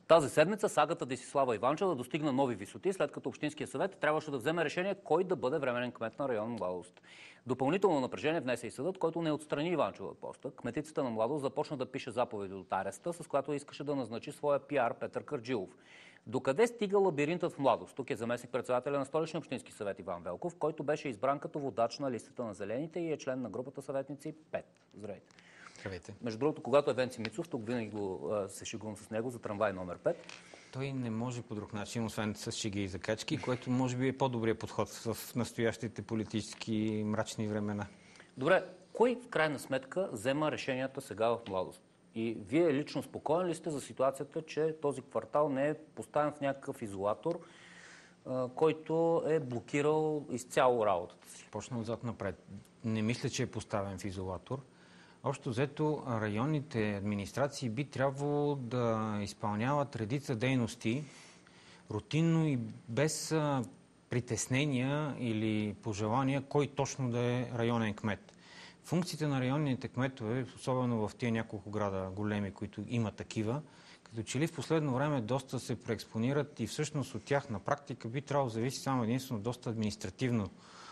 Тази седмица сагата Десислава Иванчева достигна нови висоти, след като Общинския съвет трябваше да вземе решение кой да бъде временен кмет на район Младост. Допълнително напрежение внесе и съдът, който не отстрани Иванчева от поста. Кметицата на Младост започна да пише заповеди от ареста, с която искаше да назначи своя пиар Петър Кърджилов. Докъде стига лабиринтът в Младост? Тук е заместник-председателя на Столичния общински съвет Иван Велков, който беше избран като водач на листата на Зелените и е член на групата съветници 5. Здравейте. Здравейте. Между другото, когато е Венци Мицов, тук винаги се шегувам с него за трамвай номер 5. Той не може по друг начин, освен с шеги и закачки, което може би е по-добрият подход в настоящите политически мрачни времена. Добре, кой в крайна сметка взема решенията сега в Младост? И вие лично спокоен ли сте за ситуацията, че този квартал не е поставен в някакъв изолатор, който е блокирал изцяло работата си? Почна отзад напред. Не мисля, че е поставен в изолатор. Общо взето, районните администрации би трябвало да изпълняват редица дейности рутинно и без притеснения или пожелания кой точно да е районен кмет. Функциите на районните кметове, особено в тия няколко града големи, които има такива, като че ли в последно време доста се преекспонират и всъщност от тях на практика би трябвало да зависи само единствено доста административно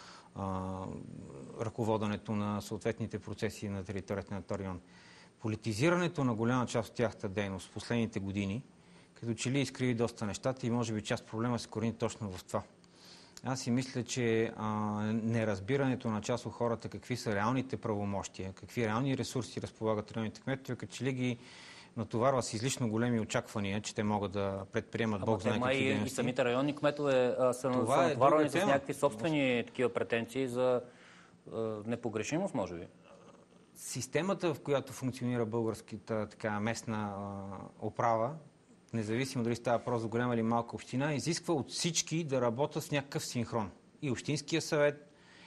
ръководенето на съответните процеси на територията на този район. Политизирането на голяма част от тяхната дейност в последните години, като че ли изкриви доста нещата и може би част проблема се корени точно в това. Аз си мисля, че неразбирането на част от хората какви са реалните правомощия, какви реални ресурси разполагат районните кметове, като че ли ги натоварва с излишно големи очаквания, че те могат да предприемат Бог знае какви дейности. И самите районни кметове са натоварвани с някакви собствени такива претенции за непогрешимост, може би. Системата, в която функционира българската местна управа, независимо дали става въпрос за голяма или малка община, изисква от всички да работят с някакъв синхрон. И Общинския съвет,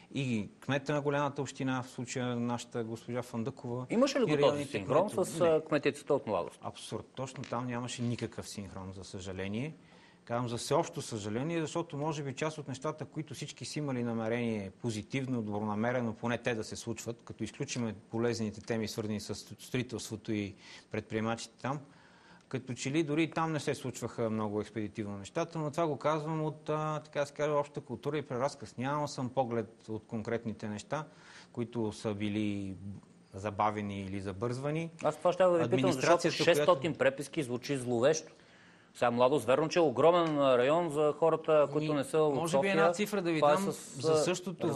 и кмета на голямата община, в случая нашата госпожа Фандъкова. Имаше ли го този синхрон с кметицата от Младост? Абсурд. Точно там нямаше никакъв синхрон, за съжаление. Казвам за всеобщо съжаление, защото може би част от нещата, които всички си имали намерение позитивно, добронамерено, поне те да се случват, като изключиме полезните теми, свързани с строителството и предприемачите там, като че ли дори там не се случваха много експедитивно нещата, но това го казвам от, така се казва, обща култура и преразказ. Нямам съм поглед от конкретните неща, които са били забавени или забързвани. Аз това ще да ви питам, защото 600 преписки звучи зловещо. Сега Младост, верно, че е огромен район за хората, които не са от София. Може би една цифра да ви дам. За същото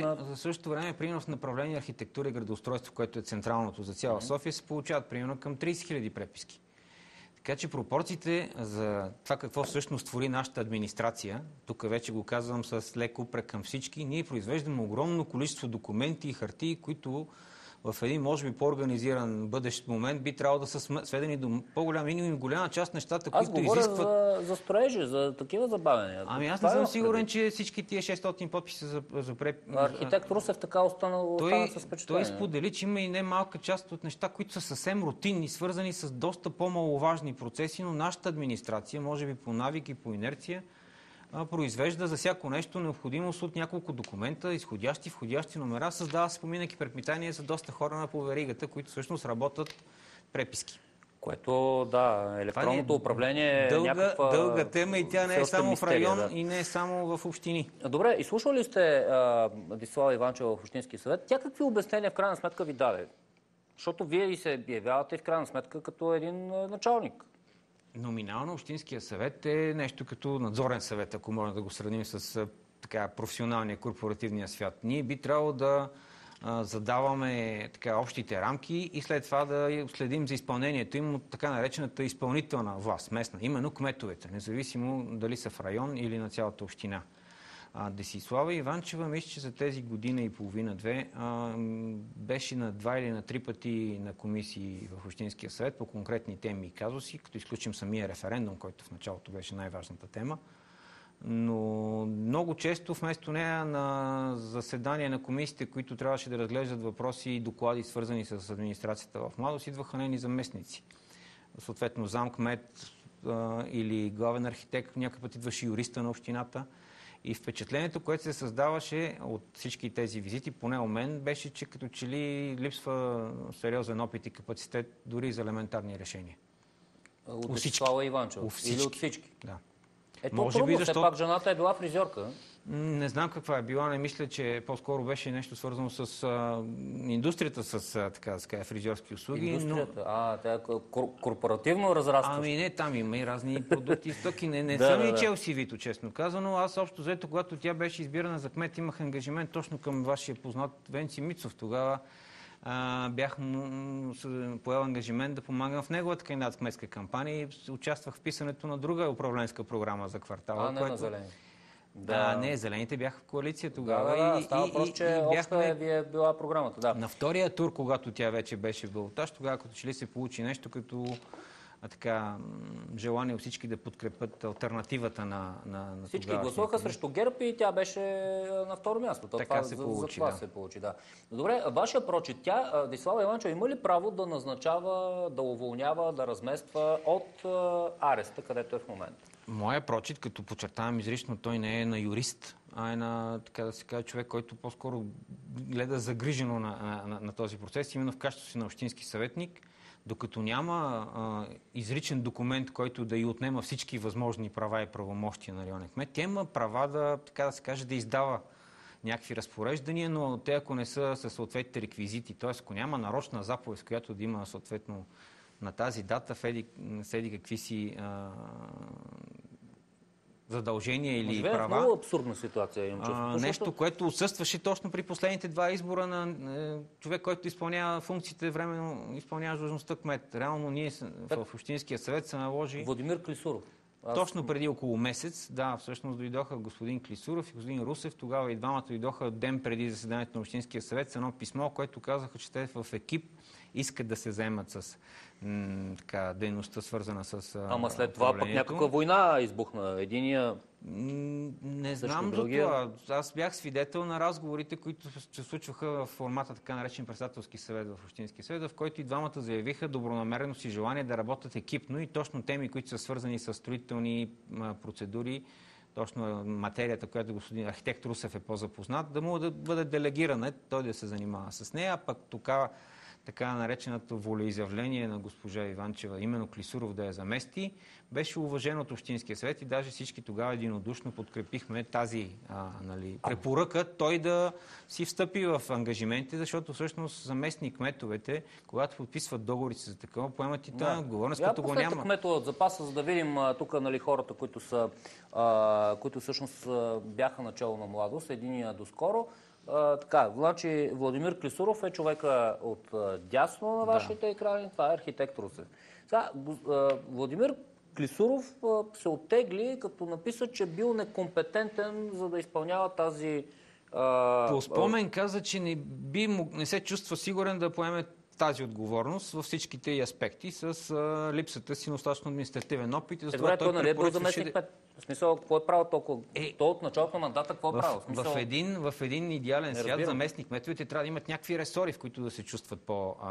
време, примерно в направление архитектура и градоустройство, което е централното за цяла София, се получават примерно към 30 000 преписки. Така че пропорциите за това какво всъщност твори нашата администрация, тук вече го казвам с лек упрек към всички, ние произвеждаме огромно количество документи и хартии, които в един, може би, по-организиран бъдещ момент би трябвало да са сведени до по-голям минимум. Голяма част нещата, които изискват... Аз говоря за строежи, за такива забавения. Ами аз не съм сигурен, че всички тия 600 подписа за Архитект Русев така остана с впечатление. Той сподели, че има и немалка част от неща, които са съвсем рутинни, свързани с доста по-маловажни процеси, но нашата администрация, може би по навик и по инерция, произвежда за всяко нещо необходимост от няколко документа, изходящи, входящи номера, създава се поминък и предпитания за доста хора на поверигата, които всъщност работят преписки. Което, да, електронното управление е някаква... Дълга тема и тя не е само в район и не е само в общини. Добре, изслушали ли сте Десислава Иванчева в Общински съвет? Тя какви обяснения в крайна сметка ви даде? Защото вие и се явявате в крайна сметка като един началник. Номинално Общинския съвет е нещо като надзорен съвет, ако можем да го сравним с професионалния корпоративния свят. Ние би трябвало да задаваме общите рамки и след това да следим за изпълнението им от така наречената изпълнителна власт, местна, именно кметовете, независимо дали са в район или на цялата община. Десислава Иванчева, мисля, че за тези година и половина-две беше на 2 или на 3 пъти на комисии в Общинския съвет по конкретни теми и казуси, като изключим самия референдум, който в началото беше най-важната тема. Но много често вместо нея на заседания на комисиите, които трябваше да разглеждат въпроси и доклади, свързани с администрацията в Младост, идваха нейни заместници. Съответно замкмет или главен архитект, някой път идваше юриста на общината. И впечатлението, което се създаваше от всички тези визити, поне у мен, беше, че като че ли липсва сериозен опит и капацитет дори за елементарни решения. От Десислава Иванчева? Или от всички? Да. Ето Може трудно, би, все защото- пак жената е била фризьорка. Не знам каква е била, не мисля, че по-скоро беше нещо свързано с индустрията, с така да се каже, фризьорски услуги. Индустрията? Тя е корпоративно разрастваща. Ами не, там има и разни продукти и стоки. Не Да, съм да, и да. чел CV-то, честно казано. Аз общо взето, когато тя беше избирана за кмет, имах ангажимент точно към вашия познат Венци Мицов. Тогава бях поел ангажимент да помагам в неговата кандидат-кметска кампания и участвах в писането на друга управленска програма за квартала. Не на зелени. Не, зелените бяха в коалиция тогава. Да, става въпрос, че още ви е била програмата. Да. На втория тур, когато тя вече беше в балотаж, тогава като че ли се получи нещо като така желание от всички да подкрепят алтернативата на Всички гласуваха срещу ГЕРБ и тя беше на второ място. Така се получи, за това се получи, да. Добре, вашия прочит, тя, Десислава Иванчева, има ли право да назначава, да уволнява, да размества от ареста, където е в момента? Моя прочит, като подчертавам изрично, той не е на юрист, а е на, така да се каже, човек, който по-скоро гледа загрижено на този процес, именно в качеството си на общински съветник, докато няма изричен документ, който да й отнема всички възможни права и правомощия на районен кмет. Тя има права да, така да се каже, да издава някакви разпореждания, но те, ако не са със съответните реквизити, т.е. ако няма нарочна заповед, с която да има съответно на тази дата в еди какви си задължения или Живеем права. в много абсурдна ситуация, имам чувството. Нещо, което отсъстваше точно при последните два избора на човек, който изпълнява функциите, временно изпълнява длъжността кмет. Реално ние в Общинския съвет се наложи... Владимир Клисуров. Точно преди около месец, да, всъщност дойдоха господин Клисуров и господин Русев. Тогава и двамата дойдоха ден преди заседанието на Общинския съвет с едно писмо, което казаха, че те в екип искат да се заемат с дейността, свързана с Ама след това пък някаква война избухна. Единия... Не знам за това. Аз бях свидетел на разговорите, които се случваха в формата така наречен председателски съвет в Общинския съвет, в който и двамата заявиха добронамереност и желание да работят екипно и точно теми, които са свързани с строителни процедури, точно материята, която господин архитект Русев е по-запознат, да му да бъде делегирана, той да се занимава с нея, а пък така нареченото волеизявление на госпожа Иванчева, именно Клисуров да я замести, беше уважено от Общинския съвет и даже всички тогава единодушно подкрепихме тази препоръка той да си встъпи в ангажиментите, защото всъщност заместник кметовете, когато подписват договорите за такова, поемат и тази отговорност, като го няма. Кметове от запаса, за да видим тук хората, които всъщност бяха начало на младост, единия доскоро. Значи Владимир Клисуров е човека от дясно на вашите екрани, това е архитект Русев. Владимир Клисуров се оттегли, като написа, че бил некомпетентен, за да изпълнява тази... По спомен каза, че не се чувства сигурен да поеме тази отговорност във всичките й аспекти с липсата си на достатъчно административен опит. Добре, той нали е бил заместник кмет? В смисъл, какво е правил толкова? То от началото на мандата какво е правил? В един идеален свят заместник кметовете трябва да имат някакви ресори, в които да се чувстват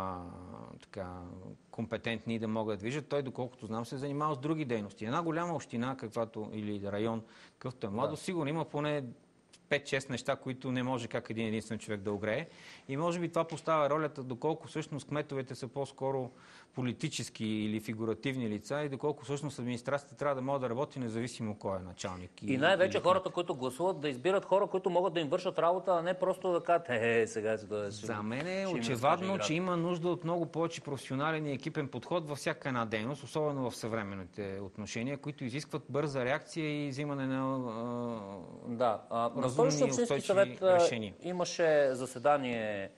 по-компетентни и да могат да движат. Той, доколкото знам, се занимава с други дейности. Една голяма община, или район, какъвто е Младост, сигурно има поне 5-6 неща, които не може как един единствен човек да огрее. И може би това поставя ролята, доколко всъщност кметовете са по-скоро политически или фигуративни лица и доколко всъщност администрацията трябва да може да работи независимо кой е началник. И най-вече хората, които гласуват, да избират хора, които могат да им вършат работа, а не просто да кажат, сега за мен е очевидно, че има нужда от много повече професионален и екипен подход във всяка една дейност, особено в съвременните отношения, които изискват бърза реакция и взимане на Столичния общински съвет имаше заседание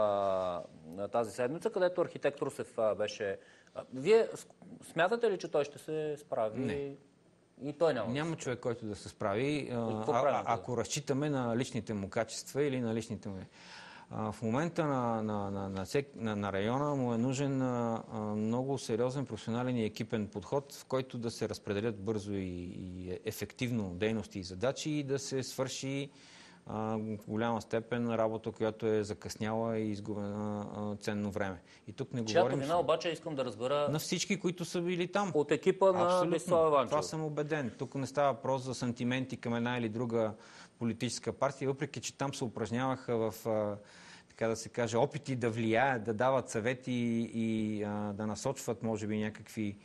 тази седмица, където архитект Русев беше. Вие смятате ли, че той ще се справи? Не. И той няма човек, който да се справи, ако разчитаме на личните му качества или на личните му... В момента на района му е нужен много сериозен професионален и екипен подход, в който да се разпределят бързо и ефективно дейности и задачи и да се свърши в голяма степен работа, която е закъсняла и изгубена ценно време. И тук не говорим... Чиято вина обаче искам да разбера... На всички, които са били там. От екипа на Десислава Иванчева. Това съм убеден. Тук не става въпрос за сантименти към една или друга политическа партия, въпреки че там се упражняваха в, така да се каже, опити да влияят, да дават съвети и да насочват, може би, някакви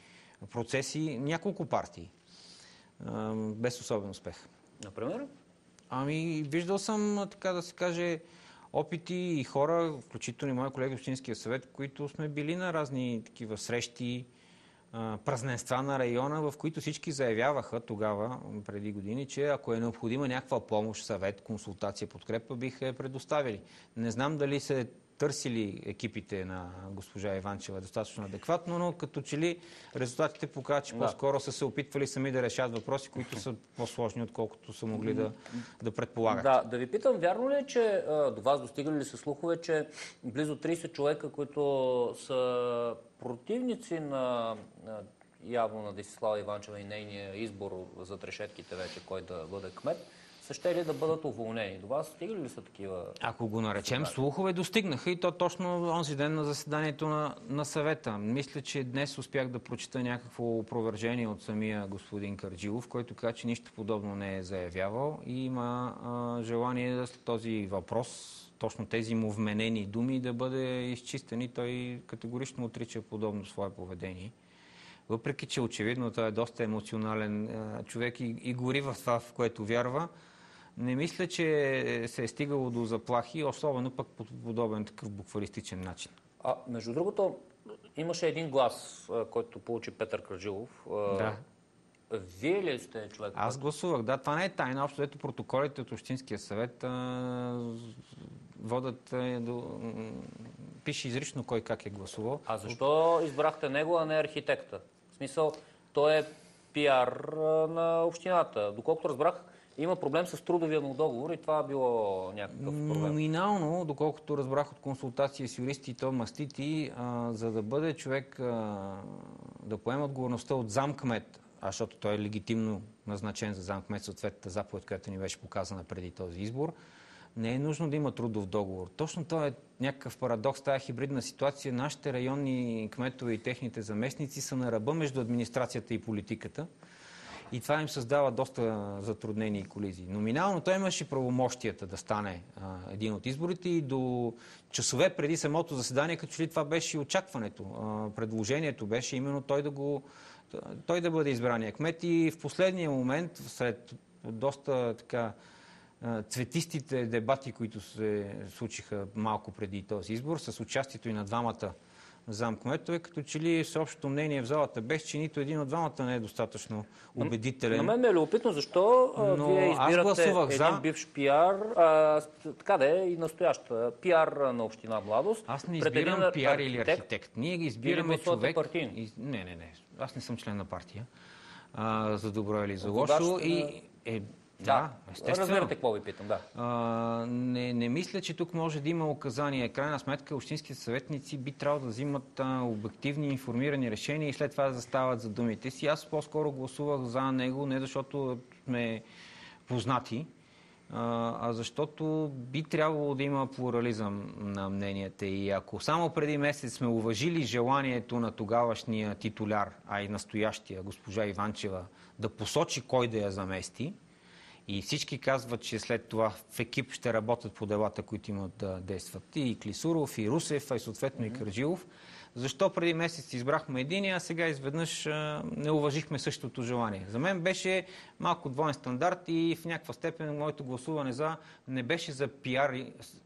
процеси няколко партии, без особен успех. Например? Виждал съм, така да се каже, опити и хора, включително и мои колеги в Общинския съвет, които сме били на разни такива срещи, празненства на района, в които всички заявяваха тогава, преди години, че ако е необходима някаква помощ, съвет, консултация, подкрепа, биха я предоставили. Не знам дали се търсили екипите на госпожа Иванчева достатъчно адекватно, но като че ли резултатите показват, че по-скоро са се опитвали сами да решат въпроси, които са по-сложни, отколкото са могли да предполагат. Да ви питам, вярно ли е, че до вас достигали ли са слухове, че близо 30 човека, които са противници на явно на Десислава Иванчева и нейния избор за решетките вече, кой да бъде кмет, са ще ли да бъдат уволнени? До вас стигали ли са такива? Ако го наречем слухове, достигнаха и то точно онзи ден на заседанието на съвета. Мисля, че днес успях да прочита някакво опровержение от самия господин Карджилов, който каза, че нищо подобно не е заявявал и има желание да този въпрос, точно тези му вменени думи да бъде изчистени. Той категорично отрича подобно свое поведение. Въпреки че очевидно той е доста емоционален човек и гори в това, в което вярва, не мисля, че се е стигало до заплахи, особено пък по подобен такъв буквалистичен начин. Между другото, имаше един глас, който получи Петър Карджилов. Да. Вие ли сте човек? Аз гласувах, да. Това не е тайна. Общо ето протоколите от Общинския съвет водят пише изрично кой как е гласувал. А защо избрахте него, а не архитекта? В смисъл, той е пиар на общината. Доколкото разбрах, има проблем с трудовия му договор и това било някакъв проблем. Номинално, доколкото разбрах от консултация с юристи и то мастити, за да бъде човек да поема отговорността от замкмет, защото той е легитимно назначен за замкмет, съответната заповед, която ни беше показана преди този избор, не е нужно да има трудов договор. Точно това е някакъв парадокс, тая хибридна ситуация. Нашите районни кметове и техните заместници са на ръба между администрацията и политиката. И това им създава доста затруднения и колизии. Номинално той имаше правомощията да стане един от изборите и до часове преди самото заседание, като че ли това беше очакването. Предложението беше именно той да бъде избрания кмет и в последния момент, след доста така цветистите дебати, които се случиха малко преди този избор, с участието и на двамата замкметове, като че ли всеобщото мнение в залата беше, че нито един от двамата не е достатъчно убедителен. На мен ме е любопитно защо вие избирате един бивш пиар, така да е и настоящ пиар на община Младост. Аз не избирам пиар или архитект. Ние ги избираме човек. Не. Аз не съм член на партия. За добро или за лошо. Да, естествено. Разбирате какво ви питам, да. Не мисля, че тук може да има указания. Крайна сметка, общинските съветници би трябвало да взимат обективни, информирани решения и след това да застават за думите си. Аз по-скоро гласувах за него, не защото сме познати, а защото би трябвало да има плурализъм на мненията. И ако само преди месец сме уважили желанието на тогавашния титуляр, а и настоящия госпожа Иванчева, да посочи кой да я замести, и всички казват, че след това в екип ще работят по делата, които имат да действат. И Клисуров, и Русев, и съответно и Карджилов. Защо преди месец избрахме един, а сега изведнъж не уважихме същото желание? За мен беше малко двоен стандарт и в някаква степен моето гласуване не беше за пиар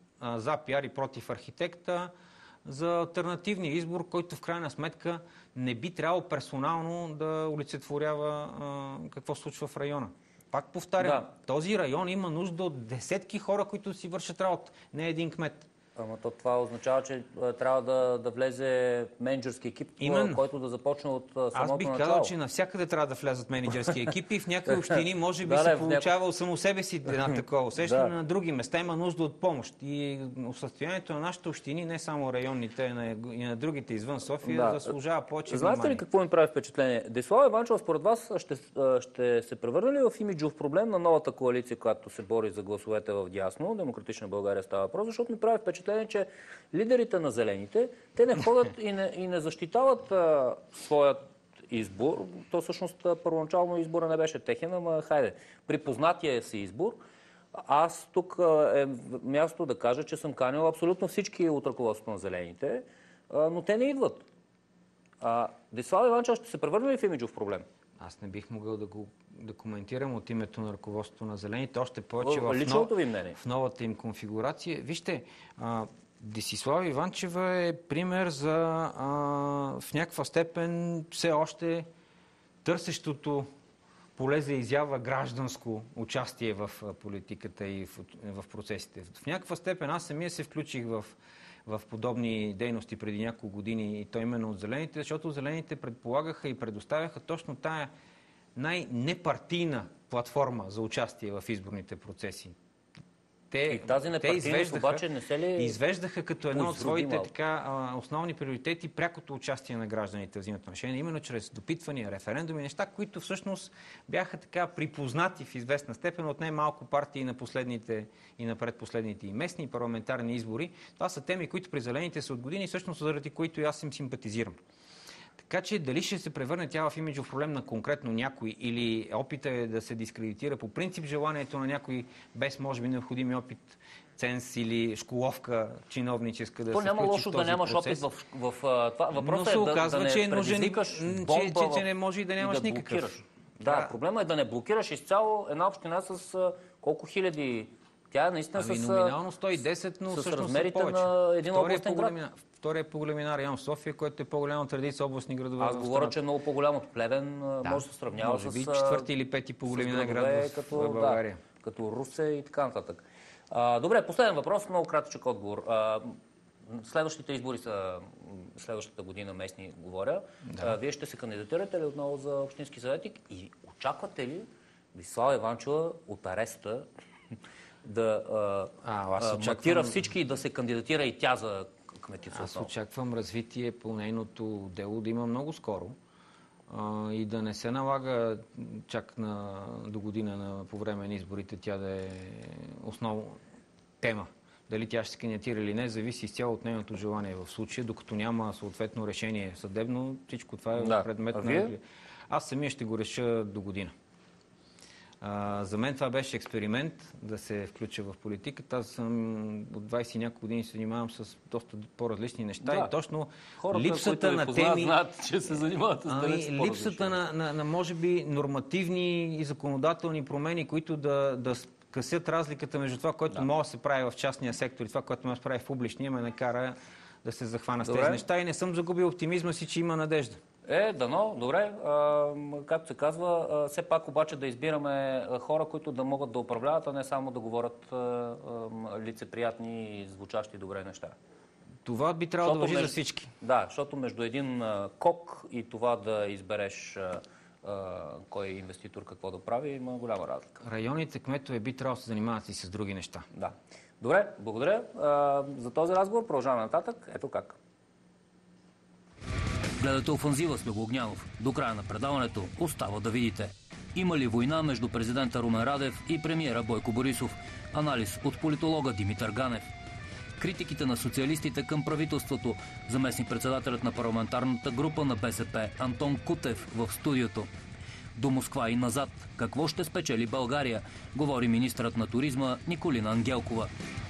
и против архитекта, за алтернативния избор, който в крайна сметка не би трябвало персонално да олицетворява какво случва в района. Пак повтарям, този район има нужда от десетки хора, които си вършат работа, не един кмет. Ама това означава, че трябва да влезе менеджерски екип, който да започне от самото начало. Аз бих казал, че навсякъде трябва да влязат менеджерски екипи и в някои общини може би се получава само себе си една такова усещане, на други места има нужда от помощ. И състоянието на нашите общини, не само районните, и на другите извън София, заслужава повече внимание. Знаете ли какво ми прави впечатление? Десислава Иванчева, според вас, ще се превърне ли в имиджов проблем на новата коалиция, която се бори за гласовете в дясно? Демократична България става въпрос, защото ми прави впечатление, че лидерите на зелените, те не ходят и не защитават своят избор. То всъщност първоначално избора не беше техен, ама хайде, при познатия си избор. Аз тук е място да кажа, че съм канил абсолютно всички от ръководството на зелените, но те не идват. Десислава Иванчева ще се превърне ли в имиджов проблем? Аз не бих могъл да коментирам от името на ръководството на Зелените, още повече личното ви мнение? В новата им конфигурация. Вижте, Десислава Иванчева е пример за в някаква степен все още търсещото поле за изява гражданско участие в политиката и в процесите. В някаква степен аз самия се включих в подобни дейности преди няколко години и то именно от Зелените, защото Зелените предполагаха и предоставяха точно тая най-непартийна платформа за участие в изборните процеси. И тази непартийност обаче не се ли извеждаха като едно от своите основни приоритети прякото участие на гражданите в взимането на решение, именно чрез допитвания, референдуми, неща, които всъщност бяха така припознати в известна степен от най-малко партии на последните и на предпоследните и местни и парламентарни избори. Това са теми, които при Зелените са от години, всъщност заради които и аз им симпатизирам. Така че дали ще се превърне тя в имиджов проблем на конкретно някой или опита е да се дискредитира по принцип желанието на някой без може би необходими опит, ценз или школовка чиновническа да се включи в този процес. То няма лошо да нямаш опит в това. Въпросът е да не предизвикаш бомба, че не може и да нямаш никакъв. Да, проблема е да не блокираш изцяло една община с колко хиляди. Тя наистина номинално 110, но с размерите на един областен град. Втория по големина район София, който е по-голям от редица областни градове. Аз говоря, че е много по-голям от Плевен. Може да се сравнява с четвърти или пети по големина град в България. Като Русе и така нататък. Добре, последен въпрос, много кратъчък отговор. Следващите избори са следващата година, местни говоря. Вие ще се кандидатирате ли отново за общински съветник и очаквате ли Десислава Иванчева от ареста да матира всички и да се кандидатира и тя за кметица? Аз очаквам развитие по нейното дело да има много скоро и да не се налага чак до година по време на изборите тя да е основна тема. Дали тя ще се кандидатира или не, зависи изцяло от нейното желание в случая, докато няма съответно решение съдебно. Всичко това е предмет на... Аз самия ще го реша до година. За мен това беше експеримент да се включа в политиката. Аз съм от 20 и няколко години се занимавам с доста по-различни неща и точно хората, липсата на теми... знаят, че се занимават с липсата на може би нормативни и законодателни промени, които да скъсят разликата между това, което може да се прави в частния сектор и това, което може да се прави в публичния, ме накара да се захвана с тези неща и не съм загубил оптимизма си, че има надежда. Дано, добре. Както се казва, все пак обаче да избираме хора, които да могат да управляват, а не само да говорят лицеприятни и звучащи добре неща. Това би трябвало да важи за всички. Да, защото между един кок и това да избереш кой инвеститор какво да прави, има голяма разлика. Районните кметове би трябвало да се занимават и с други неща. Да. Добре, благодаря за този разговор. Продължаваме нататък. Ето как. Гледате Офанзива с Любо Огнянов. До края на предаването остава да видите. Има ли война между президента Румен Радев и премиера Бойко Борисов? Анализ от политолога Димитър Ганев. Критиките на социалистите към правителството. Заместник-председателят на парламентарната група на БСП Антон Кутев в студиото. До Москва и назад. Какво ще спечели България? Говори министърът на туризма Николина Ангелкова.